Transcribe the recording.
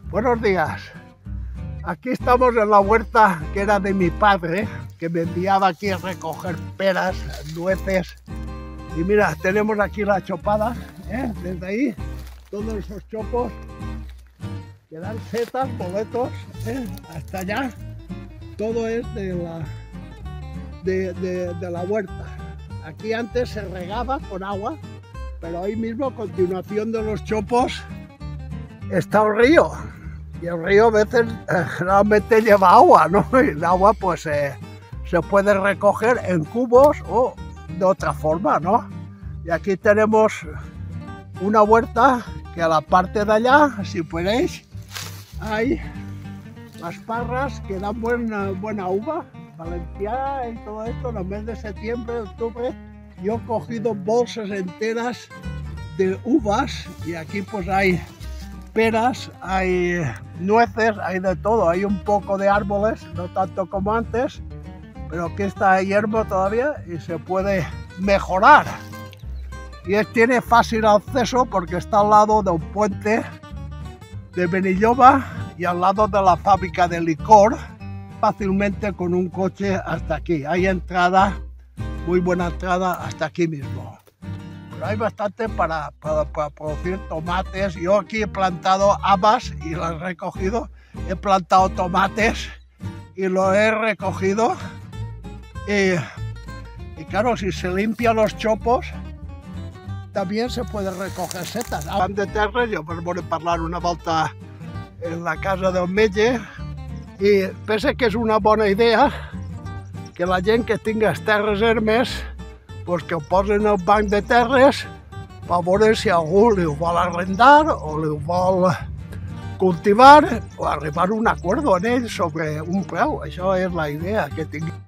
Buenos días. Aquí estamos en la huerta que era de mi padre, que me enviaba aquí a recoger peras, nueces. Y mira, tenemos aquí la chopada, desde ahí, todos esos chopos que dan setas, boletos, hasta allá. Todo es de la huerta. Aquí antes se regaba con agua, pero ahí mismo, a continuación de los chopos, está el río. Y el río a veces realmente lleva agua, ¿no? Y el agua pues se puede recoger en cubos o de otra forma, ¿no? Y aquí tenemos una huerta que a la parte de allá, si podéis, hay las parras que dan buena uva, valenciana y todo esto. En el mes de septiembre, octubre, yo he cogido bolsas enteras de uvas y aquí pues hay peras, hay nueces, hay de todo, hay un poco de árboles, no tanto como antes, pero aquí está hierbo todavía y se puede mejorar. Y tiene fácil acceso porque está al lado de un puente de Benilloba y al lado de la fábrica de licor, fácilmente con un coche hasta aquí. Hay entrada, muy buena entrada hasta aquí mismo. Pero hay bastante para producir tomates. Yo aquí he plantado habas y las he recogido. He plantado tomates y lo he recogido. Y claro, si se limpian los chopos, también se puede recoger setas. Banc de terres, jo voy a parlar una volta en la casa del metge i penso que és una bona idea que la gent que tinga terres ermes pues que ho posen al banc de terres per veure si algú li ho vol arrendar o li ho vol cultivar o arribar a un acord amb ells sobre un preu. Això és la idea que tinc.